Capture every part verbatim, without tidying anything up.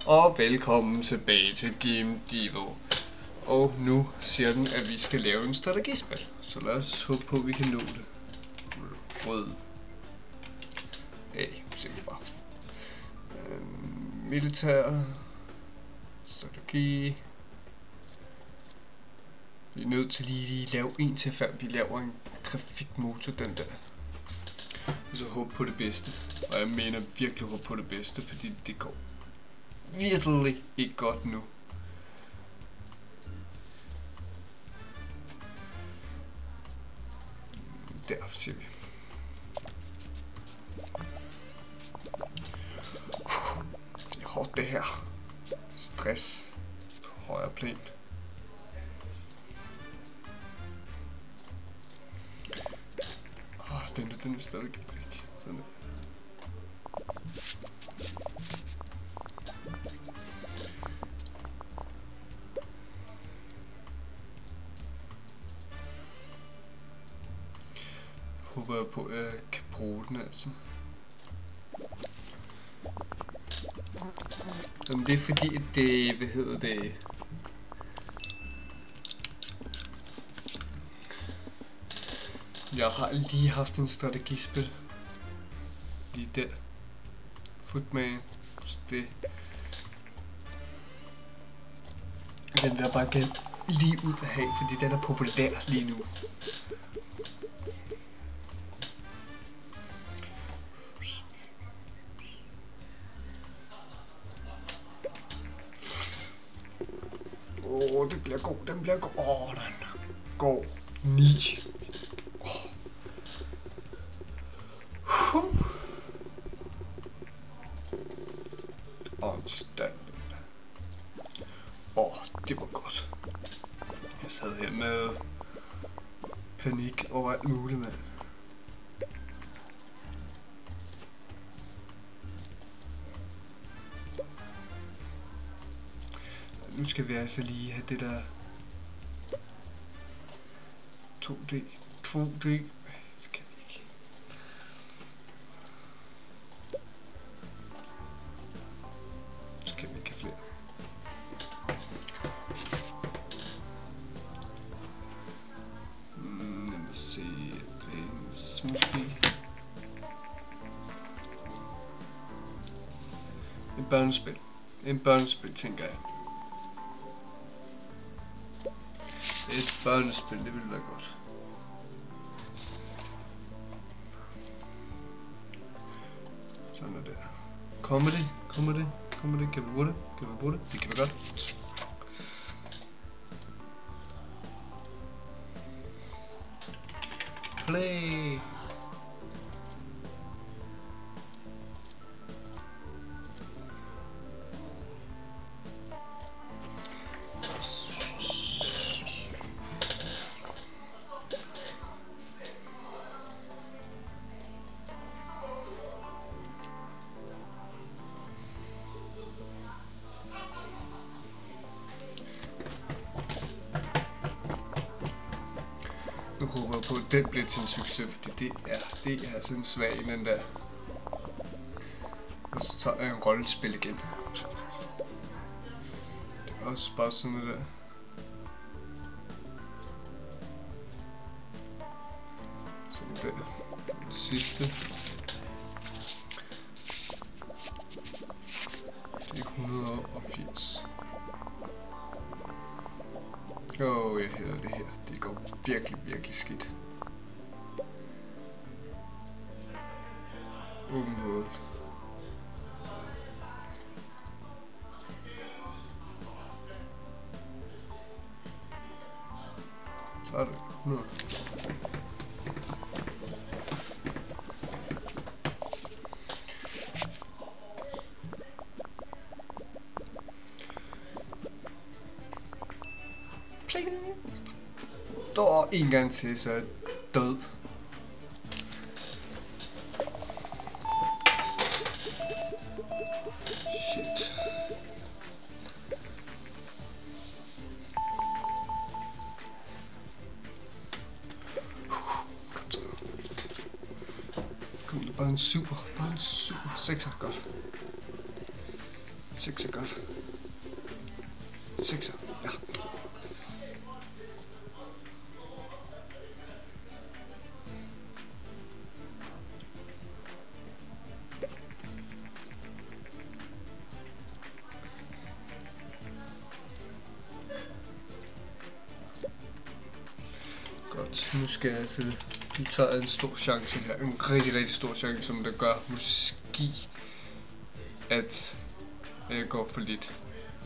Og velkommen tilbage til Game Devo. Og nu siger den, at vi skal lave en strategispil. Så lad os håbe på, at vi kan nå det. Rød. A, simpelthen bare. Øhm, militær. Strategi. Vi er nødt til lige at lave en til, før vi laver en grafikmotor, den der. Og så håbe på det bedste. Og jeg mener virkelig håbe på det bedste, fordi det går virkelig ikke godt nu. Der ser vi. Det er hårdt det her. Stress på højre plan. Åh, den, den er stadig væk. Sådan. Håber jeg på, at jeg kan bruge den altså. Jamen, det er fordi, det, hvad hedder det? Jeg har lige haft en strategispil. Lige der. Footman. Så det. Den vil jeg bare gerne lige ud at have, fordi den er populær lige nu. Åh, oh, det bliver god, den bliver god. Åh, oh, den er god. ni. Åh. Huh. Åndsstand. Åh, oh, det var godt. Jeg sad her med panik over alt muligt, mand. Nu skal vi altså lige have det der to D, to D, så kan vi ikke. Så kan vi ikke have flere. Mm, lad mig se, det er en måske en børnespil. En børnespil, tænker jeg. Et børnespil, det ville være godt. Sådan er det. Kommer det? Kommer det? Kommer det? Kan vi bruge det? Kan vi bruge det? Det kan vi godt. Play! Nu håber jeg på, at den bliver til en succes, fordi det er, det er sådan svag den der. Og så tager jeg en rollespil igen. Det er også bare sådan noget der. Sådan der. Den sidste. Det er et hundrede og firs. Åh, oh, jeg hader det her. Det går virkelig, virkelig skidt. Open world. Så er det. Nu. Pling. Og en gang til, så er jeg død. Shit. Kom så. Kom, bare en super, bare en super sekser, godt. seks er godt. seks, ja. Godt, nu skal jeg altså, nu tager jeg en stor chance her, en rigtig, rigtig stor chance, som der gør måske, at jeg går for lidt.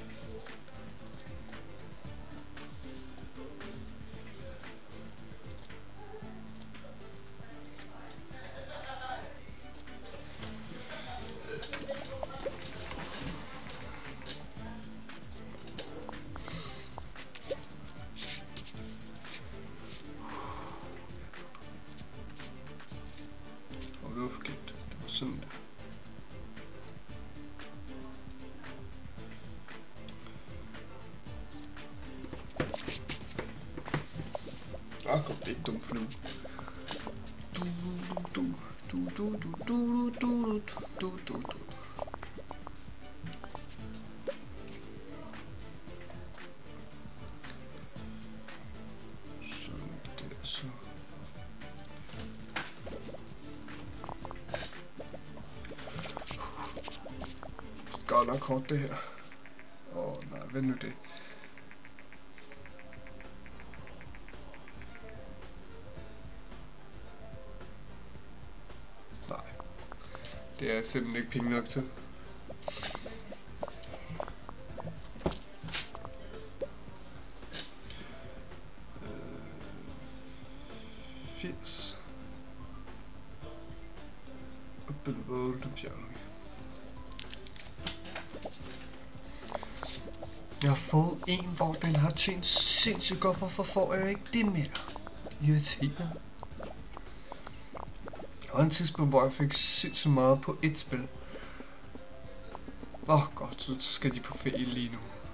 Det var forkert. Det var sådan der. Åh, kom, det er ikke dumt for nu. Du, du, du, du, du, du, du, du, du, du. Sådan der, så. Godt nok kort det her. Åh oh, nej, hvad nu det? Nej. Det er simpelthen ikke penge nok til. firs. Oppe på otte, fjerner vi. Jeg har fået en, hvor den har tjent sindssygt godt. Hvorfor får jeg ikke det mere? Irriterende. Der var en tidspunkt, hvor jeg fik sindssygt meget på et spil. Åh oh, godt, så skal de på ferie lige nu.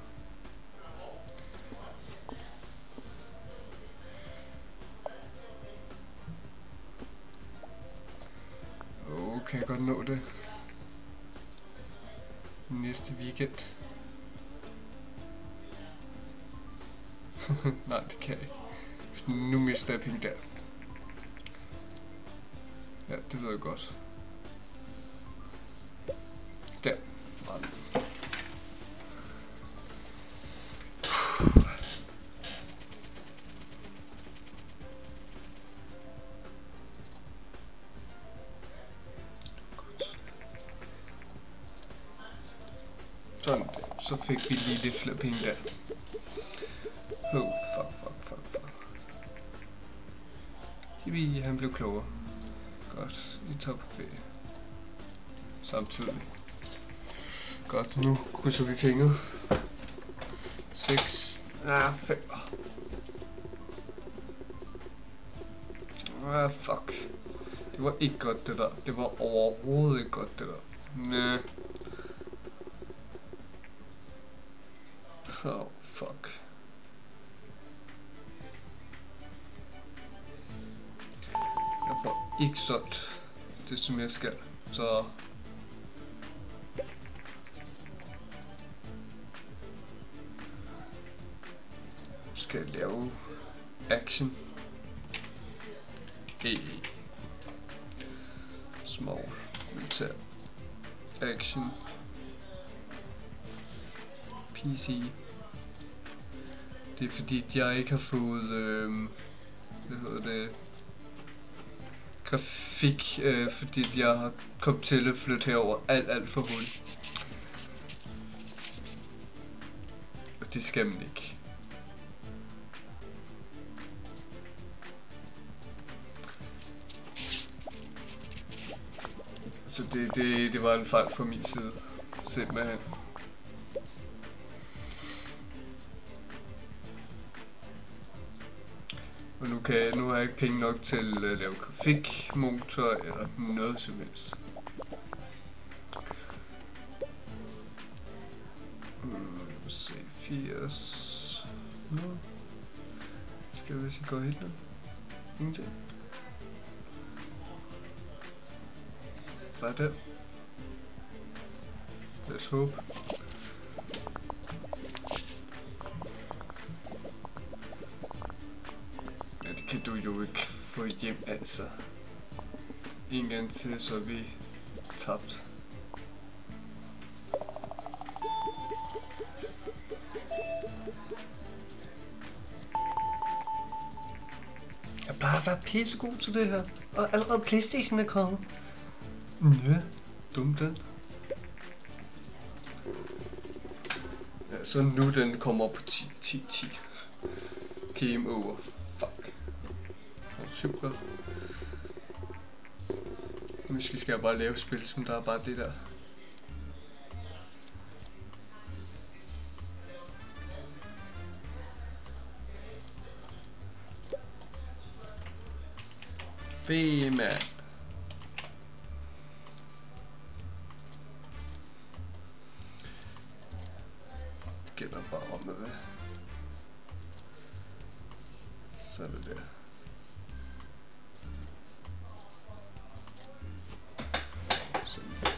Åh, oh, kan jeg godt nå det? Næste weekend. Nej, det kan jeg ikke. Nu mister jeg penge der. Ja, det ved jeg godt. Der. Nej. Sådan, så fik vi lige lidt flere penge der. Oh, fuck, fuck, fuck, fuck. Hippie, han blev klogere. Godt, vi tager på ferie. Samtidig. Godt, nu krydser vi fingre. seks. Ah, fem. Ah, fuck. Det var ikke godt det der. Det var overhovedet ikke godt det der. Næh. Oh, fuck. Jeg får ikke solgt det, som jeg skal, så skal jeg lave action. E. Small. Militær. Action. P C. Det er fordi, jeg ikke har fået, øh, hvad hedder det, grafik, øh, fordi jeg har kommet til at flytte herover alt, alt for hurtigt. Og det skal man ikke. Så det, det, det var en fejl fra min side, simpelthen. Og nu, kan jeg, nu har jeg ikke penge nok til at lave grafikmotor eller noget som helst. Hmm, se, firs. Nu. Skal vi se, gå helt nu? Ingenting. Bare der. Lad os håbe. du jo ikke få hjem, altså. En gang til, så er vi tabt. Jeg plejer at være pissegod til det her. Og allerede PlayStation er kommet. Ja, dum den. Ja, så nu den kommer op på ti, ti, ti. Game over. Fuck. Super. Måske skal jeg bare lave spil, som der er bare det der. Fy mand. Det gælder bare om med hvad. Så er det der. Sådan der.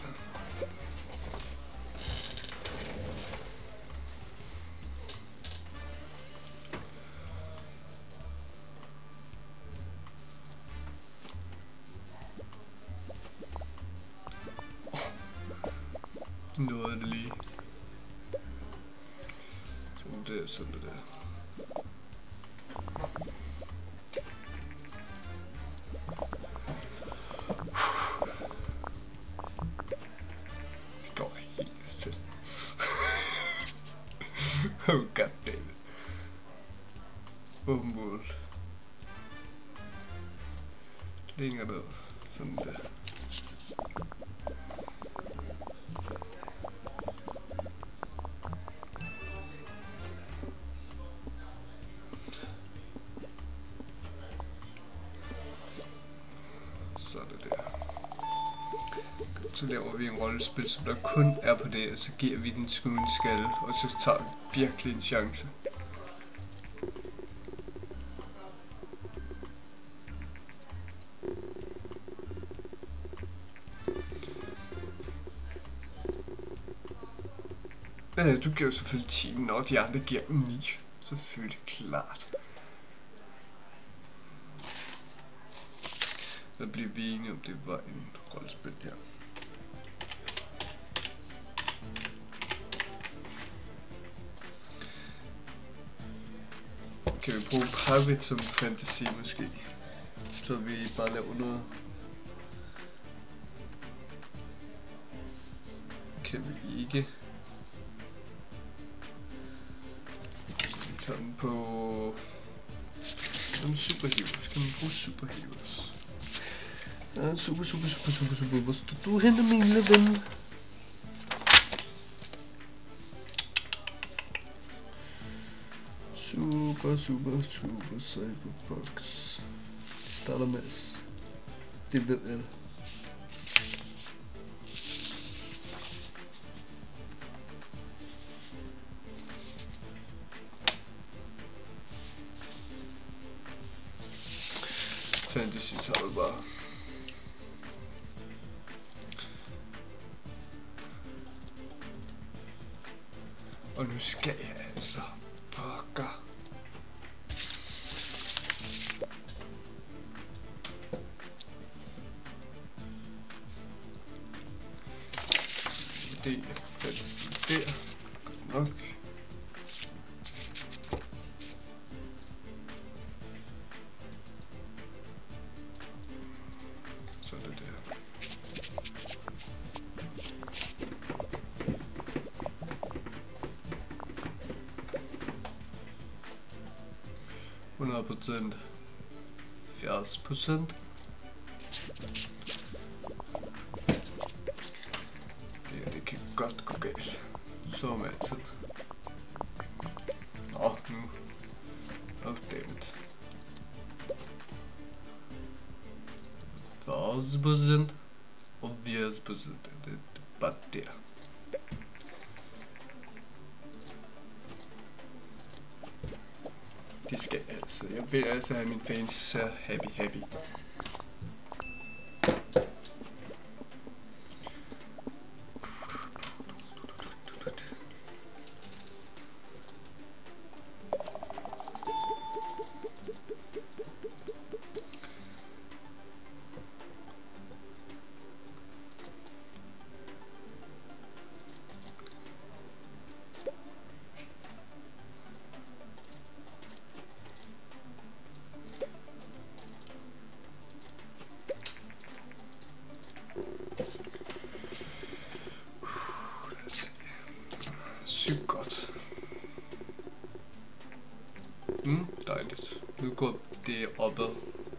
Nåede det lige. Sådan der, sådan der. Det går helt selv. Oh goddammit. Åben mål. Længere ned. Sådan der. Så er det der. Så laver vi en rollespil, som der kun er på det, og så giver vi den sgu en skalle, og så tager vi virkelig en chance. Ja, du giver selvfølgelig ti, når de andre giver dem ni. Selvfølgelig, klart. Så bliver vi enige om, det var en rollespil her. Kan vi bruge Private som fantasy måske? Så vi bare laver noget. Kan vi ikke. Så vi tager den på en superheroes. Kan man bruge superheroes? Ja, super, super, super, super, super. Hvor står du henne, min lille ven? Super, super, super cyberbox. Det starter med S. Det ved jeg. Fantasy tager det bare. Og nu skal jeg altså pokker. Det er fantasy der. Godt nok. Så er det der. hundrede procent. firs procent. Det, det kan godt gå galt. Som altid. Nå, nu. Oh, dammit. firs procent. Og firs procent. Det er bare der. Det skal altså. Jeg vil altså have mine fans så happy, happy. går det opad.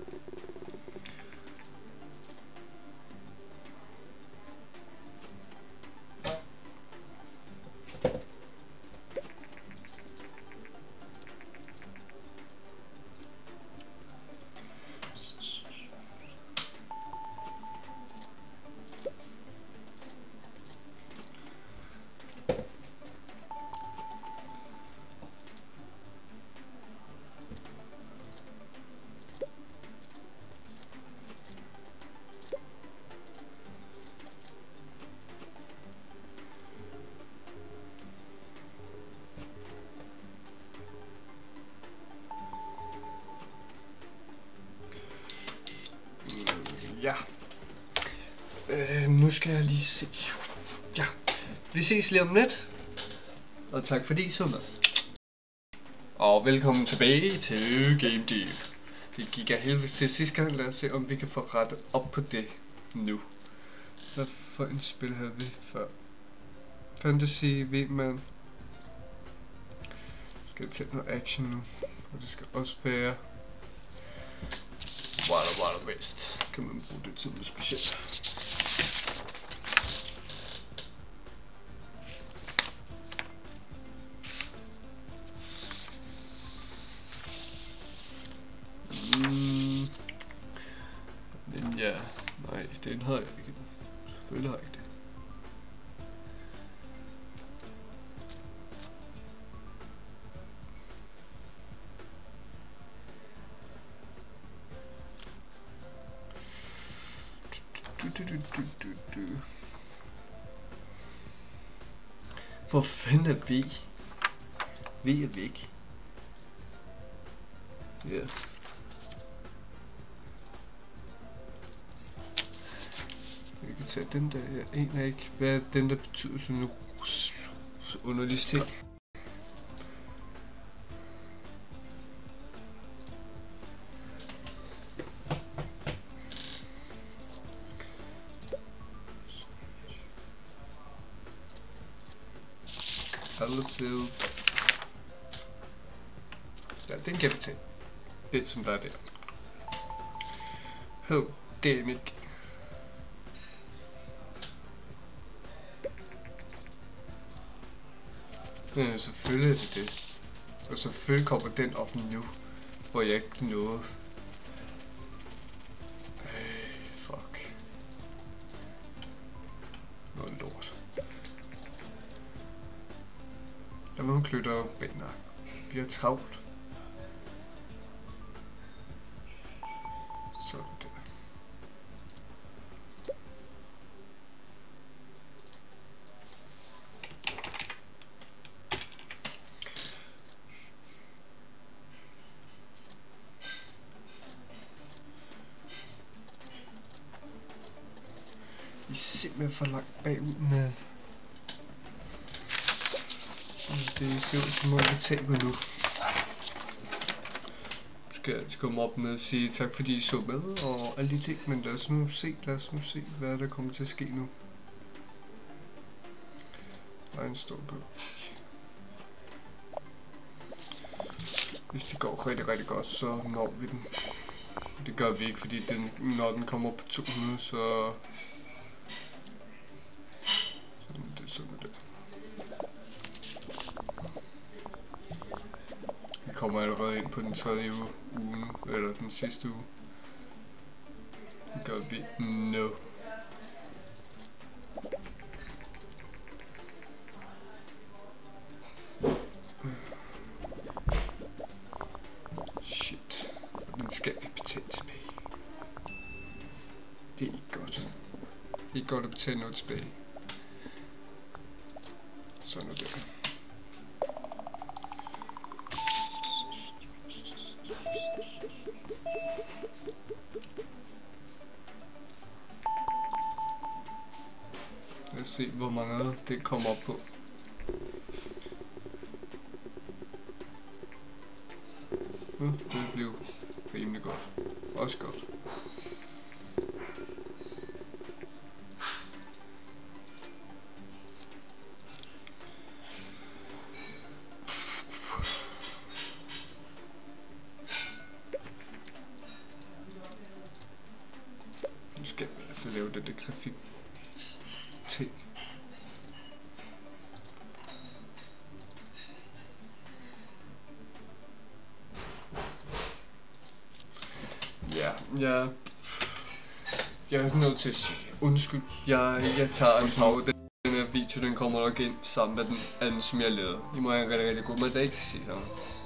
Ja. Øh, nu skal jeg lige se. Ja. Vi ses lige om lidt. Og tak fordi I så med. Og velkommen tilbage til Game Dev. Det gik af helvede til sidste gang. Lad os se om vi kan få rettet op på det nu. Hvad for en spil havde vi før? Fantasy, V-Man. Skal jeg tage noget action nu? Og det skal også være Wild Wild West. Kan man bruge det til noget specielt? Mm. Men ja, nej, den har jeg ikke. Selvfølgelig har jeg ikke det. Du, du, du, du, du. Hvor fanden er V? V er væk. Ja. Yeah. Vi kan tage den der. Jeg aner ikke, hvad den der betyder sådan nogle underlige ting. Hallo til. Ja, den kan vi tage. Den som der er der. Oh, damn it. Ja, selvfølgelig er det det. Og selvfølgelig kommer den op nu, hvor jeg ikke nåede. Hey, fuck. Noget lort. Der må hun kløtte op bag nakken. Vi har travlt. Sådan der. I er simpelthen for langt bagud med. Det ser ud som om vi taber nu. Skal jeg komme op med og sige tak fordi I så med og alle de ting, men lad os nu se, lad os nu se, hvad der kommer til at ske nu. Line står på. Hvis det går rigtig, rigtig godt, så når vi den. Det gør vi ikke, fordi den, når den kommer op på to hundrede, så... Sådan det, sådan det. Vi kommer allerede ind på den tredje uge, uge eller den sidste uge. Det gør vi no. Shit. Den skal vi betale tilbage. Det er ikke godt. Det er ikke godt at betale noget tilbage. Sådan er det. Lad os se, hvor mange det kommer op på. Ja, det blev rimelig godt. Også godt. altså lave det der grafik ting. Ja, ja. Jeg er nødt til at sige det. Undskyld. Jeg, jeg tager en pause. Den her video, den kommer nok ind sammen med den anden, som jeg lavede. I må have en rigtig, rigtig god dag. Se sammen.